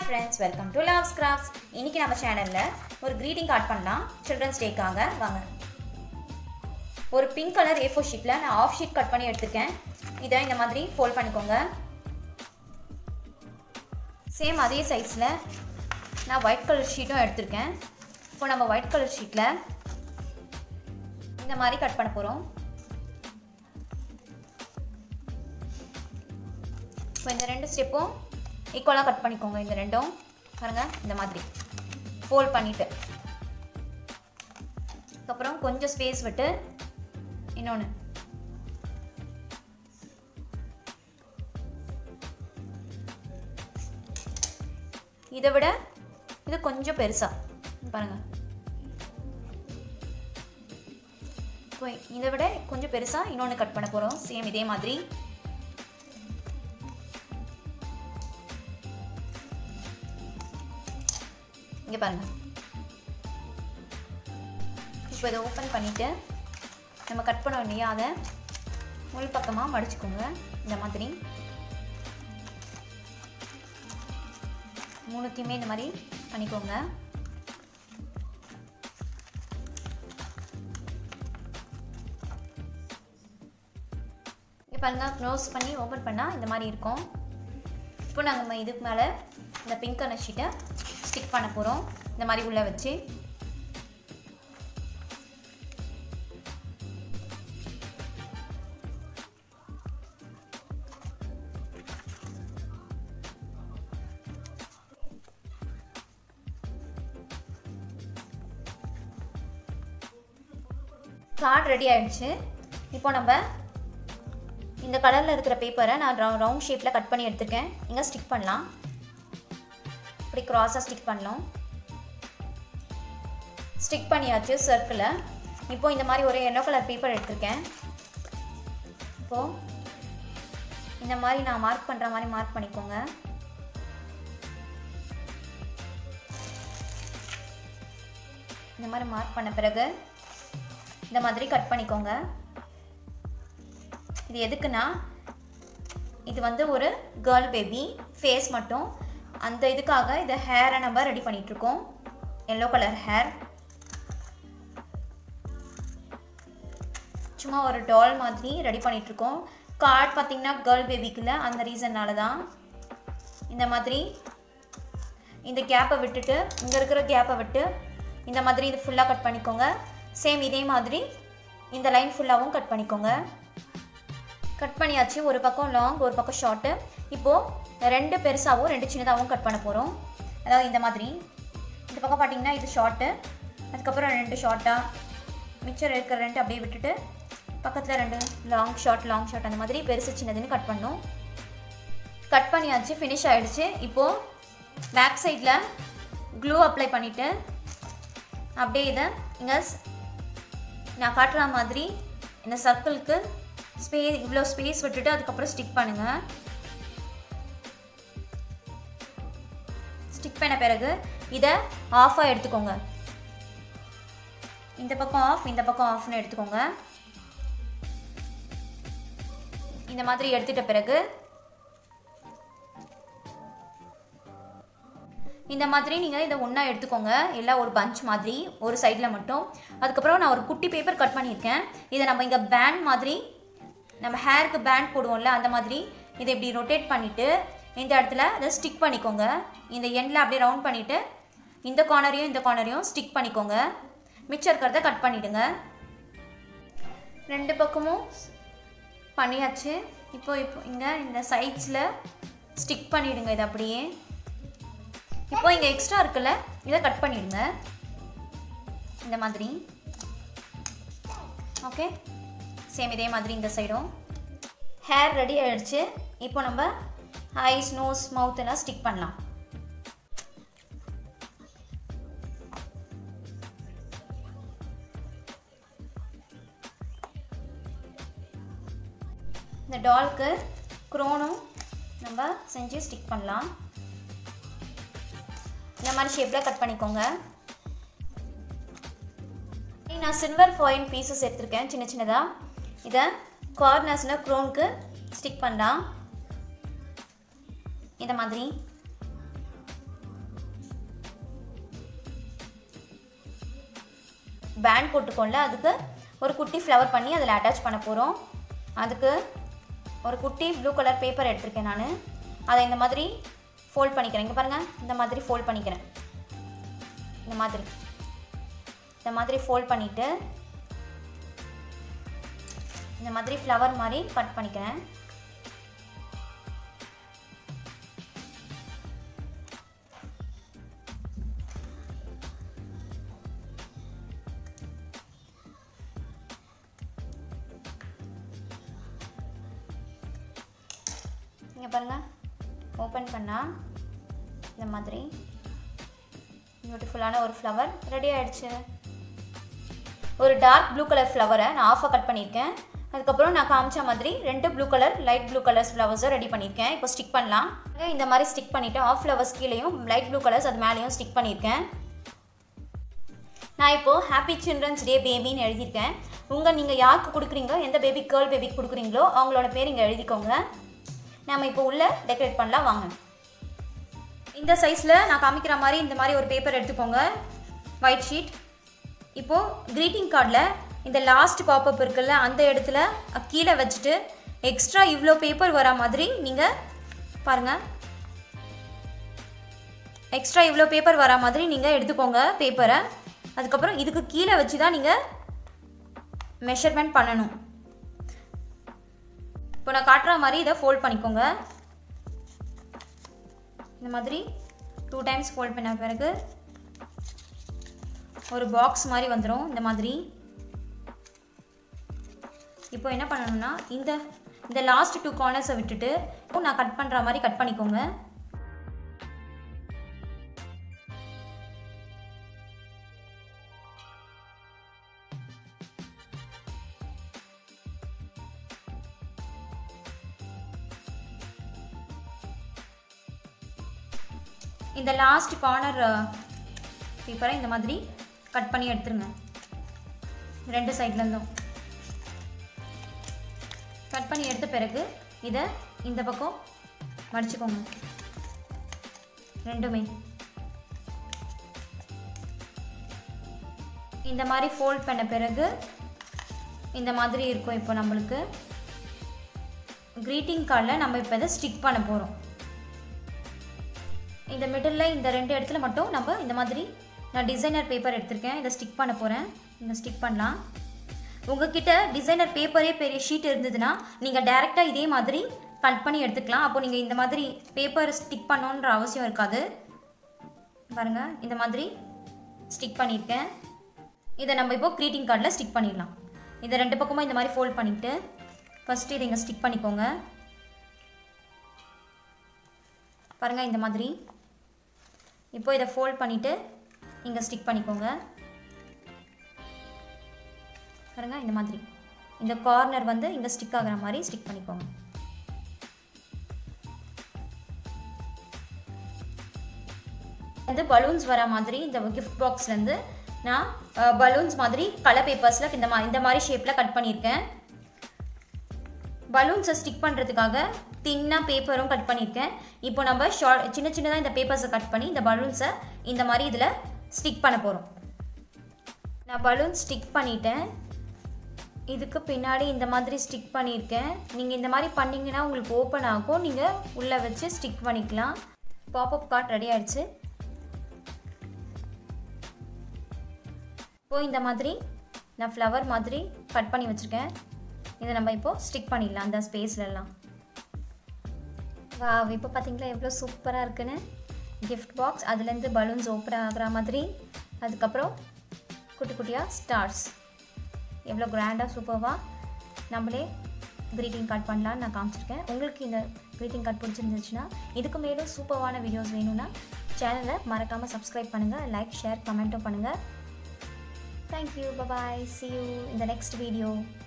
friends, welcome to Loves Crafts. இன்னைக்கு நம்ம சேனல்ல ஒரு greeting card பண்ணலாம் children's dayக்காக. வாங்க. ஒரு pink color A4 sheetல நான் half sheet கட் பண்ணி எடுத்துக்கேன். இத இந்த மாதிரி fold பண்ணிக்கோங்க. சேம் அதே சைஸ்ல நான் white color sheetum எடுத்துர்க்கேன். இப்போ நம்ம white color sheetல இந்த மாதிரி கட் பண்ண போறோம். இப்போ இந்த ரெண்டு ஸ்டெப்பும் ஈக்குவலா கட் பண்ணிக்கோங்க. இந்த ரெண்டும் பாருங்க இந்த மாதிரி ஃபோல்ட் பண்ணிட்டு அப்புறம் கொஞ்சம் ஸ்பேஸ் விட்டு இன்னொன்னு இதை விட இது கொஞ்சம் பெருசா பாருங்க. இப்போ இதை விட கொஞ்சம் பெருசா இன்னொன்னு கட் பண்ண போறோம். சேம் இதே மாதிரி இங்க பாருங்க. இப்போ இதை ஓபன் பண்ணிட்டு நம்ம கட் பண்ண வேண்டிய அதை உள் பக்கமா மடிச்சுக்கோங்க. இந்த மாதிரி மூணுத்தையுமே இந்த மாதிரி பண்ணிக்கோங்க. இங்க பாருங்க, க்ளோஸ் பண்ணி ஓபன் பண்ணா இந்த மாதிரி இருக்கும். இப்போ நாங்க இதுக்கு மேல இந்த பிங்க் கலர் ஷீட்டை ஸ்டிக் பண்ண போறோம். இந்த மாதிரி உள்ள வச்சு கார்டு ரெடி ஆயிடுச்சு. இப்போ நம்ம இந்த கலர்ல இருக்கிற பேப்பரை நான் ரவுண்ட் ஷேப்ல கட் பண்ணி எடுத்துக்கேன். இங்க ஸ்டிக் பண்ணலாம். இப்படி கிராஸா ஸ்டிக் பண்ணலாம். ஸ்டிக் பண்ணியாச்சு சர்க்கிள்ல. இப்போ இந்த மாதிரி ஒரு yellow கலர் பேப்பர் எடுத்துக்கேன். இப்போ இந்த மாதிரி நான் மார்க் பண்ற மாதிரி மார்க் பண்ணிக்கோங்க. இந்த மாதிரி மார்க் பண்ண பிறகு இந்த மாதிரி கட் பண்ணிக்கோங்க. இது எதுக்குன்னா இது வந்து ஒரு கேர்ள் பேபி ஃபேஸ் மட்டும், அந்த இதுக்காக இந்த ஹேரை நம்ம ரெடி பண்ணிட்டு இருக்கோம். yellow கலர் ஹேர் சும்மா ஒரு டால் மாதிரி ரெடி பண்ணிட்டு இருக்கோம். கார்டு பார்த்தீங்கன்னா கேர்ள் பேபிக்குள்ள, அந்த ரீசன்னால தான் இந்த மாதிரி இந்த கேப்பை விட்டுட்டு இங்க இருக்கிற கேப்பை விட்டு இந்த மாதிரி இது ஃபுல்லா கட் பண்ணிக்கோங்க. சேம் இதே மாதிரி இந்த லைன் ஃபுல்லாவும் கட் பண்ணிக்கோங்க. கட் பண்ணியாச்சு. ஒரு பக்கம் லாங் ஒரு பக்கம் ஷார்ட். இப்போ ரெண்டு பெருசாவும் ரெண்டு சின்னதாவும் கட் பண்ண போறோம். அதாவது இந்த மாதிரி இந்த பக்கம் பாத்தீங்கன்னா இது ஷார்ட், அதுக்கு அப்புறம் ரெண்டு ஷார்ட்டா, மிச்சம் இருக்கிற ரெண்டு அப்படியே விட்டுட்டு பக்கத்துல ரெண்டு லாங் ஷார்ட் அந்த மாதிரி பெருசு சின்னதுன்னு கட் பண்ணோம். கட் பண்ணியாச்சு, ஃபினிஷ் ஆயிடுச்சு. இப்போ பேக் சைடுல க்ளூ அப்ளை பண்ணிட்டு அப்படியே இதை இங்க நான் காட்டுற மாதிரி இந்த சர்க்கிளுக்கு இவ்வளோ ஸ்பேஸ் விட்டுட்டு அதுக்கப்புறம் ஸ்டிக் பண்ணுங்க. ஸ்டிக் பண்ண பிறகு இதை ஆஃபா எடுத்துக்கோங்க. இந்த பக்கம் ஆஃப் இந்த பக்கம் ஆஃப்னு எடுத்துக்கோங்க. இந்த மாதிரி எடுத்துட்ட பிறகு இந்த மாதிரி நீங்கள் இதை ஒன்றா எடுத்துக்கோங்க. எல்லாம் ஒரு பஞ்ச் மாதிரி ஒரு சைடில் மட்டும். அதுக்கப்புறம் நான் ஒரு குட்டி பேப்பர் கட் பண்ணியிருக்கேன். இதை நம்ம இங்கே பேண்ட் மாதிரி நம்ம ஹேருக்கு பேண்ட் போடுவோம்ல, அந்த மாதிரி இதை இப்படி ரொட்டேட் பண்ணிவிட்டு இந்த இடத்துல அதை ஸ்டிக் பண்ணிக்கோங்க. இந்த எண்டில் அப்படியே ரவுண்ட் பண்ணிவிட்டு இந்த கார்னரையும் ஸ்டிக் பண்ணிக்கோங்க. மிச்சம் இருக்கிறத கட் பண்ணிவிடுங்க. ரெண்டு பக்கமும் பண்ணியாச்சு. இப்போ இங்கே இந்த சைட்ஸில் ஸ்டிக் பண்ணிவிடுங்க. இது அப்படியே இப்போ இங்கே எக்ஸ்ட்ரா இருக்குல்ல, இதை கட் பண்ணிவிடுங்க இந்த மாதிரி. ஓகே, சேம் இதே மாதிரி இந்த சைடும். ஹேர் ரெடி ஆயிடுச்சு. இப்போ நம்ம ஐஸ் நோஸ் மவுத் எல்லாம் ஸ்டிக் பண்ணலாம். இந்த டால்க்கு க்ரோனும் நம்ம செஞ்சு ஸ்டிக் பண்ணலாம். இந்த மாதிரி ஷேப்ல கட் பண்ணிக்கோங்க. நான் சில்வர் ஃபாயில் பீசஸ் எடுத்துருக்கேன் சின்ன சின்னதா. இதை கார்னர்ஸில் க்ரோனுக்கு ஸ்டிக் பண்ணலாம். இந்த மாதிரி பேண்ட் போட்டுக்கோல அதுக்கு ஒரு குட்டி ஃப்ளவர் பண்ணி அதில் அட்டாச் பண்ண போகிறோம். அதுக்கு ஒரு குட்டி ப்ளூ கலர் பேப்பர் எடுத்திருக்கேன் நான். அதை இந்த மாதிரி ஃபோல்ட் பண்ணிக்கிறேன். இங்கே பாருங்கள், இந்த மாதிரி ஃபோல்ட் பண்ணிக்கிறேன். இந்த மாதிரி ஃபோல்ட் பண்ணிவிட்டு இந்த மாதிரி ஃப்ளவர் மாதிரி கட் பண்ணிக்கிறேன். இங்கே பாருங்கள், ஓப்பன் பண்ணால் இந்த மாதிரி பியூட்டிஃபுல்லான ஒரு ஃப்ளவர் ரெடி ஆகிடுச்சு. ஒரு டார்க் ப்ளூ கலர் ஃப்ளவரை நான் ஆஃபாக கட் பண்ணியிருக்கேன். அதுக்கப்புறம் நான் காமிச்ச மாதிரி 2 blue colour light blue colours ஃப்ளவர்ஸை ரெடி பண்ணியிருக்கேன். இப்போ ஸ்டிக் பண்ணலாம். இந்த மாதிரி ஸ்டிக் பண்ணிவிட்டு ஆஃப் ஃப்ளவர்ஸ் கீழேயும் லைட் ப்ளூ கலர்ஸ் அது மேலேயும் ஸ்டிக் பண்ணியிருக்கேன். நான் இப்போது ஹாப்பி சில்ட்ரன்ஸ் டே பேபின்னு எழுதியிருக்கேன். நீங்கள் யாருக்கு கொடுக்குறீங்க, எந்த பேபி கேர்ள் பேபிக்கு கொடுக்குறீங்களோ அவங்களோட பேர் இங்கே எழுதிக்கோங்க. நம்ம இப்போ உள்ளே டெக்கரேட் பண்ணலாம் வாங்க. இந்த சைஸில் நான் காமிக்கிற மாதிரி இந்த மாதிரி ஒரு பேப்பர் எடுத்துக்கோங்க, ஒயிட் ஷீட். இப்போது க்ரீட்டிங் கார்டில் இந்த லாஸ்ட் பாப்பப் இருக்குல்ல அந்த இடத்துல கீழே வச்சுட்டு எக்ஸ்ட்ரா இவ்வளோ பேப்பர் வரா மாதிரி நீங்கள் பாருங்கள், எக்ஸ்ட்ரா இவ்வளோ பேப்பர் வரா மாதிரி நீங்கள் எடுத்துக்கோங்க பேப்பரை. அதுக்கப்புறம் இதுக்கு கீழே வச்சு தான் நீங்கள் மெஷர்மெண்ட் பண்ணணும். இப்போ நான் காட்டுற மாதிரி இதை ஃபோல்ட் பண்ணிக்கோங்க. இந்த மாதிரி 2 டைம்ஸ் ஃபோல்ட் பண்ண பிறகு ஒரு பாக்ஸ் மாதிரி வந்துடும் இந்த மாதிரி. இப்போ என்ன பண்ணணும்னா இந்த லாஸ்ட் 2 கார்னர்ஸை விட்டுட்டு நான் கட் பண்ணுற மாதிரி கட் பண்ணிக்கோங்க. இந்த லாஸ்ட் கார்னர் பேப்பரை இந்த மாதிரி கட் பண்ணி எடுத்துருங்க. 2 சைட்லேருந்தும் கட் பண்ணி எடுத்த பிறகு இதை இந்த பக்கம் மடிச்சுக்கோங்க. ரெண்டுமே இந்த மாதிரி ஃபோல்ட் பண்ண பிறகு இந்த மாதிரி இருக்கும். இப்போ நம்மளுக்கு க்ரீட்டிங் கார்டில் நம்ம இப்போ இதை ஸ்டிக் பண்ண போகிறோம். இந்த மிடில் இந்த 2 இடத்துல மட்டும் நம்ம இந்த மாதிரி நான் டிசைனர் பேப்பர் எடுத்திருக்கேன், இதை ஸ்டிக் பண்ண போகிறேன். நீங்கள் ஸ்டிக் பண்ணலாம். உங்ககிட்ட டிசைனர் பேப்பரே பெரிய ஷீட் இருந்ததுன்னா நீங்கள் டைரெக்டாக இதே மாதிரி கட் பண்ணி எடுத்துக்கலாம். அப்போ நீங்கள் இந்த மாதிரி பேப்பர் ஸ்டிக் பண்ணணுன்ற அவசியம் இருக்காது. பாருங்கள், இந்த மாதிரி ஸ்டிக் பண்ணியிருக்கேன். இதை நம்ம இப்போ க்ரீட்டிங் கார்டில் ஸ்டிக் பண்ணிடலாம். இதை 2 பக்கமும் இந்த மாதிரி ஃபோல்ட் பண்ணிவிட்டு ஃபஸ்ட்டு இதை இங்கே ஸ்டிக் பண்ணிக்கோங்க. பாருங்கள் இந்த மாதிரி. இப்போ இதை ஃபோல்ட் பண்ணிவிட்டு இங்கே ஸ்டிக் பண்ணிக்கோங்க. பாருங்கள் இந்த மாதிரி இந்த கார்னர் வந்து இங்கே ஸ்டிக் ஆகிற மாதிரி ஸ்டிக் பண்ணிக்கோங்க. வந்து பலூன்ஸ் வர மாதிரி இந்த கிஃப்ட் பாக்ஸ்லேருந்து நான் பலூன்ஸ் மாதிரி கலர் பேப்பர்ஸில் இந்த மாதிரி ஷேப்பில் கட் பண்ணியிருக்கேன். பலூன்ஸை ஸ்டிக் பண்ணுறதுக்காக தின்னாக பேப்பரும் கட் பண்ணியிருக்கேன். இப்போ நம்ம சின்ன சின்னதாக இந்த பேப்பர்ஸை கட் பண்ணி இந்த பலூன்ஸை இந்த மாதிரி இதில் ஸ்டிக் பண்ண போகிறோம். நான் பலூன் ஸ்டிக் பண்ணிட்டேன். இதுக்கு பின்னாடி இந்த மாதிரி ஸ்டிக் பண்ணியிருக்கேன். நீங்கள் இந்த மாதிரி பண்ணிங்கன்னா உங்களுக்கு ஓப்பன் ஆகும். நீங்கள் உள்ளே வச்சு ஸ்டிக் பண்ணிக்கலாம். பாப்அப் கார்ட் ரெடி ஆகிடுச்சு. இப்போது இந்த மாதிரி நான் ஃப்ளவர் மாதிரி கட் பண்ணி வச்சுருக்கேன். இதை நம்ம இப்போது ஸ்டிக் பண்ணிடலாம் அந்த ஸ்பேஸ்லலாம். வா, இப்போ பார்த்தீங்களா எவ்வளோ சூப்பராக இருக்குன்னு. கிஃப்ட் பாக்ஸ், அதுலேருந்து பலூன்ஸ் ஓப்பன் ஆகிற மாதிரி, அதுக்கப்புறம் குட்டி குட்டியாக ஸ்டார்ஸ், எவ்வளோ கிராண்டாக சூப்பராக நம்மளே க்ரீட்டிங் கார்ட் பண்ணலான்னு நான் காமிச்சிருக்கேன். உங்களுக்கு இந்த க்ரீட்டிங் கார்ட் பிடிச்சிருந்துச்சுன்னா இதுக்கு மேலும் சூப்பரான வீடியோஸ் வேணும்னா சேனலை மறக்காமல் சப்ஸ்கிரைப் பண்ணுங்கள், லைக், ஷேர், கமெண்ட்டும் பண்ணுங்கள். Thank you. Bye-bye. See you in the next video.